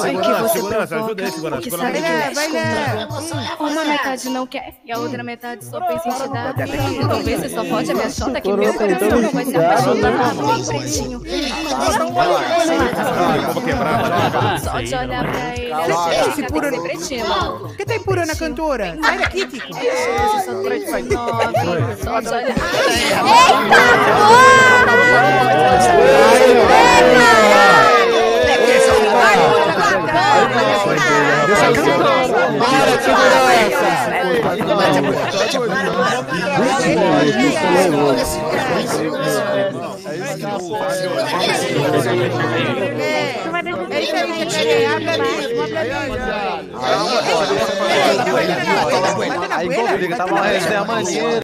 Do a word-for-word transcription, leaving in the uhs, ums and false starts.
que você segurança, ajuda aí, provoca, segurança. que Segurança. sabe que mexe vai com lá. droga. Uma metade não quer e a outra metade só pensa em te dar. Talvez você só pode a minha chota que meu coração não vai se apaixonar. Bem pretinho. Vamos quebrar, Só de olhar pra ele, Joga. ela Esse fica puro- desse pretinho. Por que tá empurrando a cantora? Sai daqui, Tico. Você só tem dezenove, só de olhar. É isso aí, gente. Abre ali, abre ali. Aí, quando liga, tava uma resenha maneira.